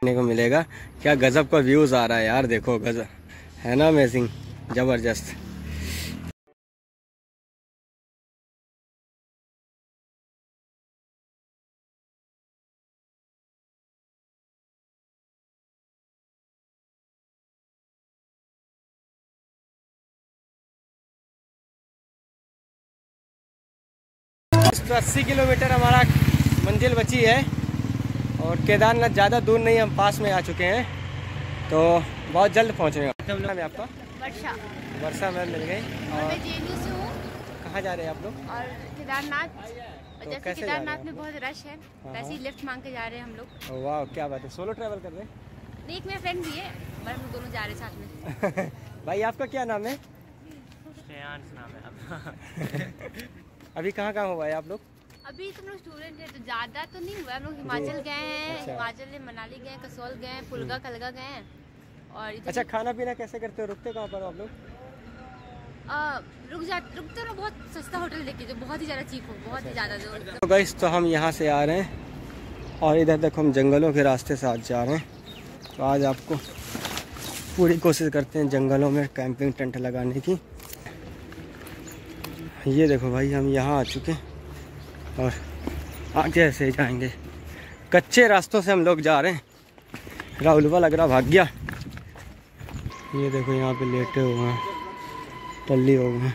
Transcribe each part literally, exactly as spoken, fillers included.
देखने को मिलेगा। क्या गजब का व्यूज़ आ रहा है यार, देखो गजब है ना, अमेजिंग, ज़बरदस्त। तो अस्सी किलोमीटर हमारा मंजिल बची है और केदारनाथ ज़्यादा दूर नहीं, हम पास में आ चुके हैं, तो बहुत जल्द पहुँचेंगे। नाम है आपका? वर्षा। वर्षा मैम मिल गई। और मैं जेएनयू से हूँ। कहाँ जा रहे हैं आप लोग? और केदारनाथ, तो जैसे केदारनाथ में बहुत रश है, वैसे ही लिफ्ट मांग के जा रहे हैं हम लोग। वाह क्या बात है, सोलो ट्रैवल कर रहे हैं? नहीं, एक मेरा फ्रेंड भी है, पर हम दोनों जा रहे हैं साथ में। भाई आपका क्या नाम है? नाम है। अभी कहाँ कहाँ हुआ है आप लोग? अभी तुम लोग स्टूडेंट है तो ज़्यादा तो नहीं हुआ, हम लोग हिमाचल गए हैं। अच्छा। हिमाचल में मनाली गए, कसौल गए, पुलगा कलगा गए हैं। और इधर अच्छा, खाना पीना कैसे करते हो, रुकते कहाँ पर आप लोग? आ, रुक जा रुकते ना, बहुत सस्ता होटल देखे जो बहुत ही ज़्यादा चीप हो, बहुत ही ज़्यादा जो। तो गाइस, तो हम यहाँ से आ रहे हैं और इधर देखो हम जंगलों के रास्ते से आज जा रहे हैं। तो आज आपको पूरी कोशिश करते हैं जंगलों में कैंपिंग टेंट लगाने की। ये देखो भाई, हम यहाँ आ चुके हैं और आगे ऐसे ही जाएंगे। कच्चे रास्तों से हम लोग जा रहे हैं। राहुलवा लग रहा भाग गया। ये देखो यहाँ पे लेटे हुए हैं, टल्ली हो गए हैं।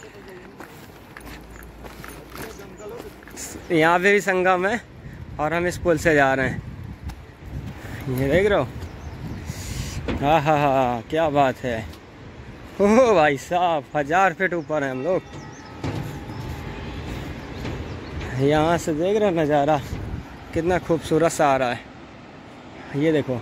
यहाँ पे भी संगम है और हम इस पुल से जा रहे हैं। ये देख रहे हो, हाँ हाँ हाँ, क्या बात है। ओ भाई साहब, हजार फीट ऊपर है हम लोग। यहाँ से देख रहे हो नज़ारा, कितना खूबसूरत सा आ रहा है। ये देखो,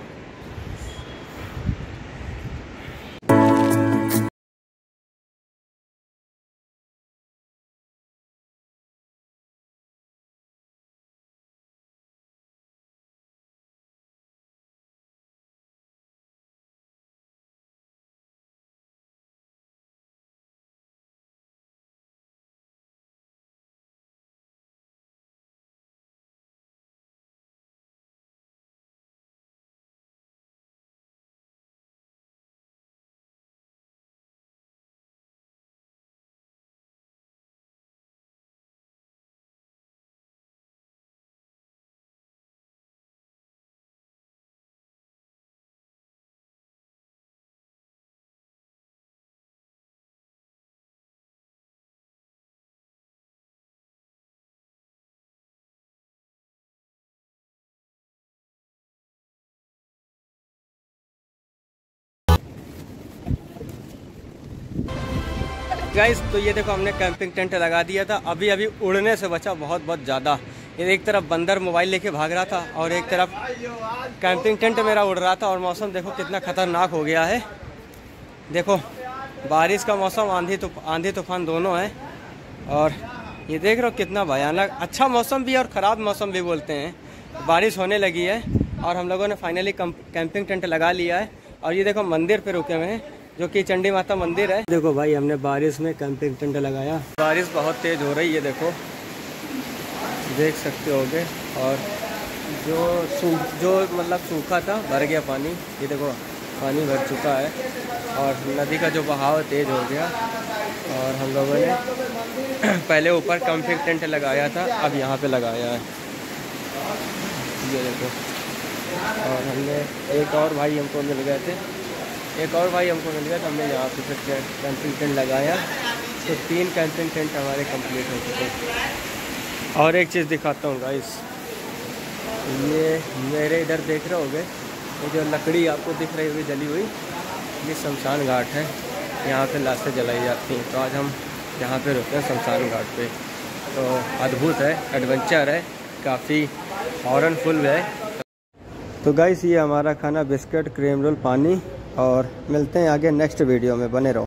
गाइस, तो ये देखो हमने कैंपिंग टेंट लगा दिया था। अभी अभी उड़ने से बचा बहुत बहुत ज़्यादा। ये एक तरफ बंदर मोबाइल लेके भाग रहा था और एक तरफ कैंपिंग टेंट मेरा उड़ रहा था। और मौसम देखो कितना ख़तरनाक हो गया है। देखो बारिश का मौसम, आंधी तो आंधी तूफान दोनों है। और ये देख रहे हो कितना भयानक, अच्छा मौसम भी और ख़राब मौसम भी बोलते हैं। बारिश होने लगी है और हम लोगों ने फाइनली कैंपिंग टेंट लगा लिया है। और ये देखो मंदिर पे रुके हुए हैं, जो कि चंडी माता मंदिर है। देखो भाई, हमने बारिश में कैंपिंग टेंट लगाया। बारिश बहुत तेज़ हो रही है, देखो देख सकते होगे। और जो सूख जो मतलब सूखा था भर गया पानी। ये देखो पानी भर चुका है और नदी का जो बहाव तेज़ हो गया। और हम लोगों ने पहले ऊपर कैंपिंग टेंट लगाया था, अब यहाँ पे लगाया है। ये देखो, और हमने एक और भाई हमको मिल गए थे एक और भाई हमको मिल गया तो हमने यहाँ पे फिर कैंपिंग टेंट लगाया। तो तीन कैंपिंग टेंट हमारे कंप्लीट हो चुके। और एक चीज़ दिखाता हूँ गाइस, ये मेरे इधर देख रहे होगे, ये जो लकड़ी आपको दिख रही होगी जली हुई, ये शमशान घाट है। यहाँ पे लाशें जलाई जाती हैं। तो आज हम यहाँ पे रुकते हैं शमशान घाट पे। तो अद्भुत है, एडवेंचर है, काफ़ी हॉररफुल है। तो गाइस, ये हमारा खाना बिस्किट, क्रीम रोल, पानी। और मिलते हैं आगे नेक्स्ट वीडियो में, बने रहो।